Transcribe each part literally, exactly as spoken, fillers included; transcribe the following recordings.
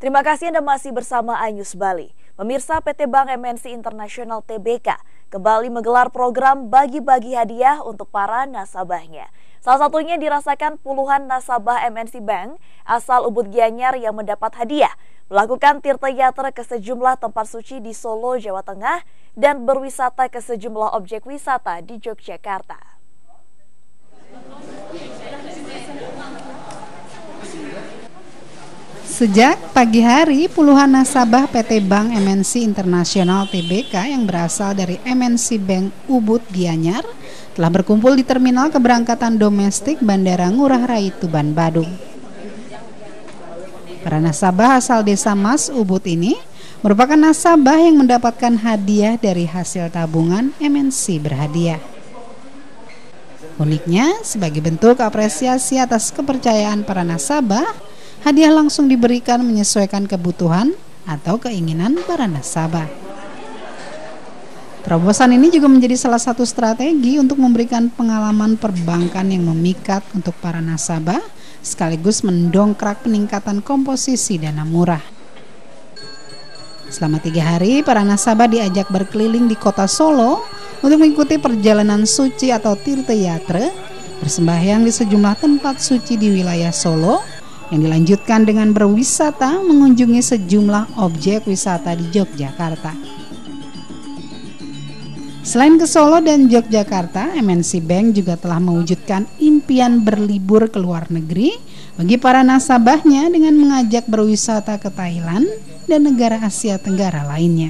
Terima kasih Anda masih bersama iNews Bali. Pemirsa, P T Bank M N C International T B K kembali menggelar program bagi-bagi hadiah untuk para nasabahnya. Salah satunya dirasakan puluhan nasabah M N C Bank asal Ubud Gianyar yang mendapat hadiah melakukan tirta-yatra ke sejumlah tempat suci di Solo, Jawa Tengah dan berwisata ke sejumlah objek wisata di Yogyakarta. Sejak pagi hari, puluhan nasabah P T Bank M N C International T B K yang berasal dari M N C Bank Ubud Gianyar telah berkumpul di terminal keberangkatan domestik Bandara Ngurah Rai Tuban, Badung. Para nasabah asal Desa Mas Ubud ini merupakan nasabah yang mendapatkan hadiah dari hasil tabungan M N C berhadiah. Uniknya, sebagai bentuk apresiasi atas kepercayaan para nasabah, hadiah langsung diberikan menyesuaikan kebutuhan atau keinginan para nasabah. Terobosan ini juga menjadi salah satu strategi untuk memberikan pengalaman perbankan yang memikat untuk para nasabah, sekaligus mendongkrak peningkatan komposisi dana murah. Selama tiga hari, para nasabah diajak berkeliling di kota Solo untuk mengikuti perjalanan suci atau tirta-yatra, bersembahyang di sejumlah tempat suci di wilayah Solo, yang dilanjutkan dengan berwisata mengunjungi sejumlah objek wisata di Yogyakarta. Selain ke Solo dan Yogyakarta, M N C Bank juga telah mewujudkan impian berlibur ke luar negeri bagi para nasabahnya dengan mengajak berwisata ke Thailand dan negara Asia Tenggara lainnya.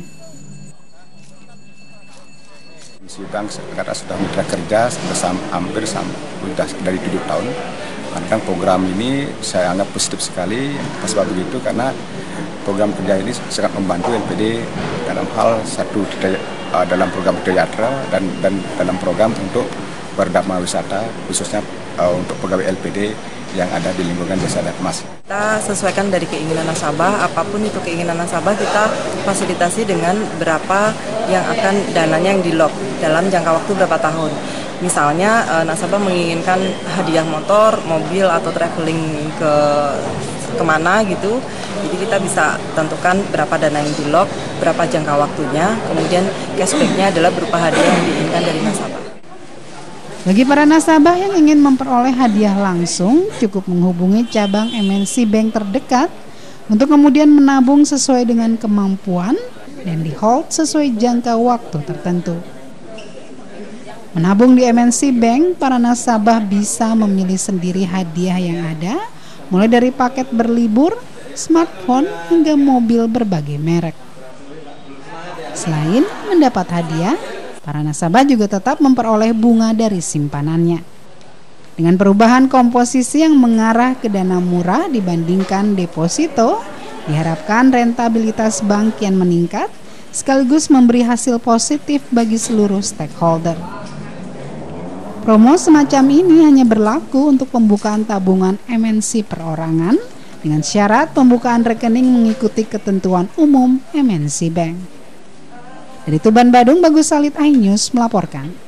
M N C Bank karena sudah mitra kerja bersama hampir sama sudah dari tujuh tahun. Tentang program ini saya anggap positif sekali, sebab begitu karena program kerja ini sangat membantu L P D dalam hal satu dalam program tirta-yatra dan dan dalam program untuk berdamai wisata, khususnya uh, untuk pegawai L P D yang ada di lingkungan Desa Adat Mas. Kita sesuaikan dari keinginan nasabah, apapun itu keinginan nasabah kita fasilitasi dengan berapa yang akan dananya yang di-lock dalam jangka waktu berapa tahun. Misalnya e, nasabah menginginkan hadiah motor, mobil atau traveling ke kemana gitu, jadi kita bisa tentukan berapa dana yang di-lock, berapa jangka waktunya, kemudian cashback-nya adalah berupa hadiah yang diinginkan dari nasabah. Bagi para nasabah yang ingin memperoleh hadiah langsung, cukup menghubungi cabang M N C Bank terdekat untuk kemudian menabung sesuai dengan kemampuan dan di-hold sesuai jangka waktu tertentu. Menabung di M N C Bank, para nasabah bisa memilih sendiri hadiah yang ada, mulai dari paket berlibur, smartphone, hingga mobil berbagai merek. Selain mendapat hadiah, para nasabah juga tetap memperoleh bunga dari simpanannya. Dengan perubahan komposisi yang mengarah ke dana murah dibandingkan deposito, diharapkan rentabilitas bank kian meningkat, sekaligus memberi hasil positif bagi seluruh stakeholder. Promo semacam ini hanya berlaku untuk pembukaan tabungan M N C perorangan dengan syarat pembukaan rekening mengikuti ketentuan umum M N C Bank. Dari Tuban, Badung, Bagus Salid, iNews melaporkan.